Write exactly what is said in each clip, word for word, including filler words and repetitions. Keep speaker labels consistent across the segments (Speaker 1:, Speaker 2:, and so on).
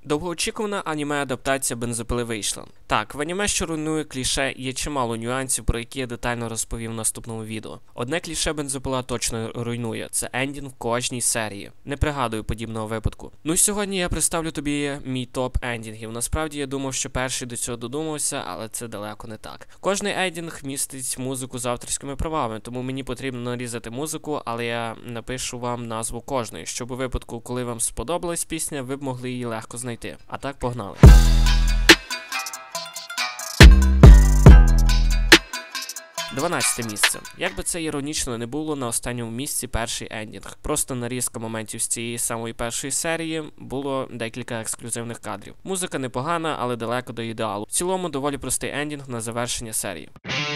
Speaker 1: Довгоочікувана аніме-адаптація бензопили вийшла. Так, в аніме, що руйнує кліше, є чимало нюансів, про які я детально розповів в наступному відео. Одне кліше бензопила точно руйнує – це ендінг в кожній серії. Не пригадую подібного випадку. Ну і сьогодні я представлю тобі мій топ ендінгів. Насправді я думав, що перший до цього додумався, але це далеко не так. Кожний ендінг містить музику з авторськими правами, тому мені потрібно нарізати музику, але я напишу вам назву кожної, щоб у випадку, коли вам сподобалась пісня, ви б могли її легко знайти. А так, погнали. дванадцяте місце. Як би це іронічно не було, на останньому місці перший ендінг. Просто нарізка моментів з цієї самої першої серії, було декілька ексклюзивних кадрів. Музика непогана, але далеко до ідеалу. В цілому доволі простий ендінг на завершення серії.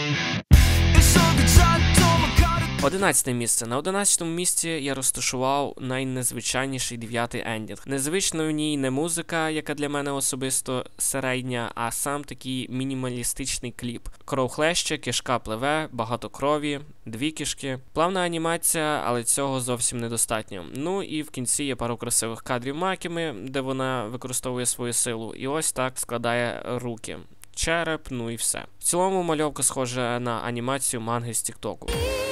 Speaker 1: одинадцяте місце. На одинадцятому місці я розташував найнезвичайніший дев'ятий ендінг. Незвично в ній не музика, яка для мене особисто середня, а сам такий мінімалістичний кліп. Кров хлеще, кишка пливе, багато крові, дві кишки. Плавна анімація, але цього зовсім недостатньо. Ну і в кінці є пару красивих кадрів Макіми, де вона використовує свою силу. І ось так складає руки. Череп, ну і все. В цілому мальовка схожа на анімацію манги з тіктоку.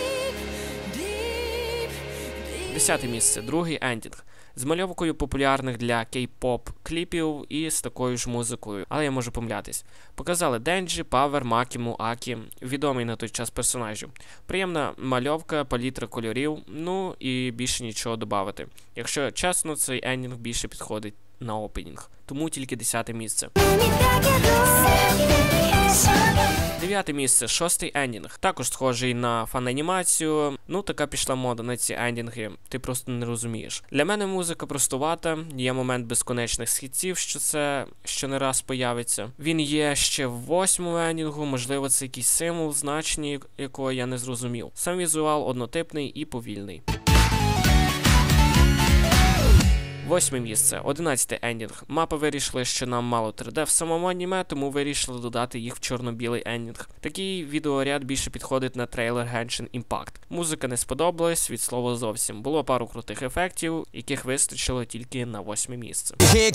Speaker 1: Десяте місце. Другий ендінг. З мальовкою популярних для кей-поп кліпів і з такою ж музикою. Але я можу помилятись. Показали Денджі, Павер, Макіму, Акі. Відомий на той час персонажів. Приємна мальовка, палітра кольорів, ну і більше нічого додати. Якщо чесно, цей ендінг більше підходить на опенінг. Тому тільки десяте місце. Дев'яте місце. Шостий ендінг. Також схожий на фан-анімацію. Ну, така пішла мода на ці ендінги. Ти просто не розумієш. Для мене музика простувата. Є момент безконечних східців, що це ще не раз появиться. Він є ще в восьмому ендінгу. Можливо, це якийсь символ, значення якого я не зрозумів. Сам візуал однотипний і повільний. Восьме місце. Одинадцятий ендінг. Мапи вирішили, що нам мало три де в самому аніме, тому вирішили додати їх в чорно-білий ендінг. Такий відеоряд більше підходить на трейлер Genshin Impact. Музика не сподобалась, від слова зовсім. Було пару крутих ефектів, яких вистачило тільки на восьме місце.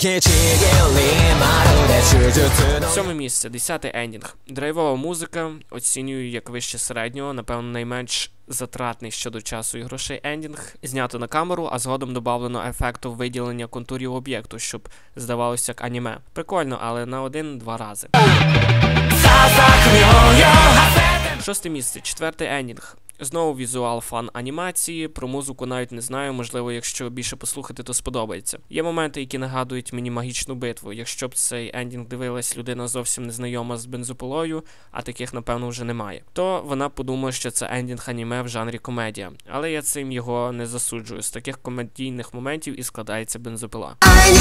Speaker 1: Сьоме місце. Десятий ендінг. Драйвова музика. Оцінюю як вище середнього, напевно найменш затратний щодо часу і грошей ендінг. Знято на камеру, а згодом додавлено ефекту виділення контурів об'єкту, щоб здавалося як аніме. Прикольно, але на один-два рази. Шосте місце. Четвертий ендінг. Знову візуал фан-анімації, про музику навіть не знаю, можливо, якщо більше послухати, то сподобається. Є моменти, які нагадують мені магічну битву. Якщо б цей ендінг дивилась людина зовсім незнайома з бензопилою, а таких, напевно, вже немає, то вона подумає, що це ендінг аніме в жанрі комедія. Але я цим його не засуджую. З таких комедійних моментів і складається бензопила.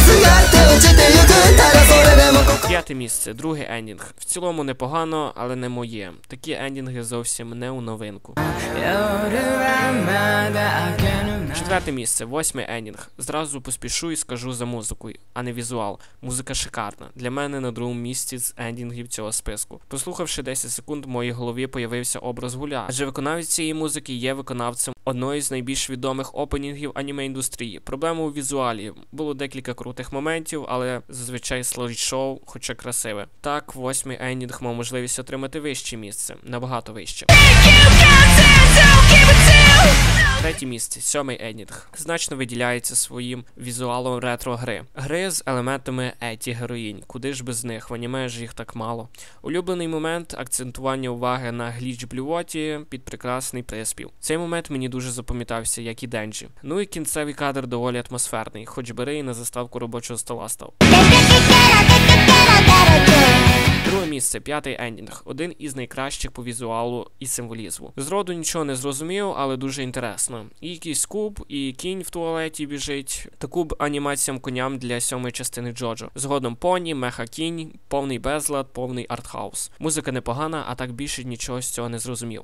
Speaker 1: П'яте місце. Другий ендінг. В цілому непогано, але не моє. Такі ендінги зовсім не у новинку. Четверте місце. Восьмий ендінг. Зразу поспішу і скажу за музикою, а не візуал. Музика шикарна. Для мене на другому місці з ендінгів цього списку. Послухавши десять секунд, в моїй голові появився образ гуля. Адже виконавець цієї музики є виконавцем одної з найбільш відомих опенінгів аніме-індустрії. Проблема у візуалі. Було декілька крутих моментів, але зазвичай слайд-шоу, хоча красиве. Так, восьмий ендінг мав можливість отримати вище місце. Набагато вище. Третє місце. Сьомий ендінг. Значно виділяється своїм візуалом ретро-гри. Гри з елементами еті-героїнь. Куди ж без них? В аніме ж їх так мало. Улюблений момент – акцентування уваги на гліч-блювоті під прекрасний приспів. Цей момент мені дуже запам'ятався, як і Денджі. Ну і кінцевий кадр доволі атмосферний, хоч бери і на заставку робочого стола став. Друге місце. П'ятий ендінг. Один із найкращих по візуалу і символізму. Зроду нічого не зрозумів, але дуже інтересно. І якийсь куб, і кінь в туалеті біжить. Таку б анімаціям коням для сьомої частини Джоджо. Згодом поні, меха-кінь, повний безлад, повний артхаус. Музика непогана, а так більше нічого з цього не зрозумів.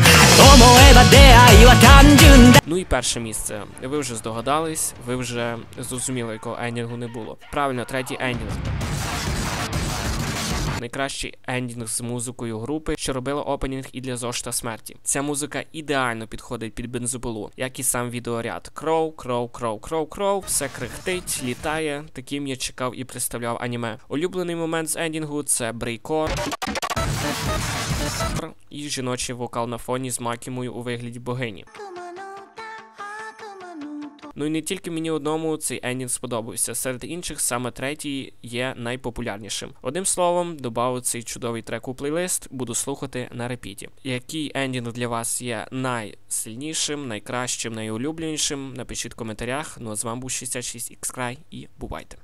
Speaker 1: Ну і перше місце. Ви вже здогадались, ви вже зрозуміли, якого ендінгу не було. Правильно, третій ендінг. найкращий ендінг з музикою групи, що робила опенінг і для Зошита смерті. Ця музика ідеально підходить під бензопилу, як і сам відеоряд. Кроу, кроу, кроу, кроу, кроу, все крихтить, літає. Таким я чекав і представляв аніме. Улюблений момент з ендінгу – це брейкор і жіночий вокал на фоні з Макімою у вигляді богині. Ну і не тільки мені одному цей ендінг сподобався. Серед інших саме третій є найпопулярнішим. Одним словом, додав цей чудовий трек у плейлист, буду слухати на репіті. Який ендінг для вас є найсильнішим, найкращим, найулюбленішим? Напишіть в коментарях. Ну а з вами був шістдесят шість ікс край і бувайте!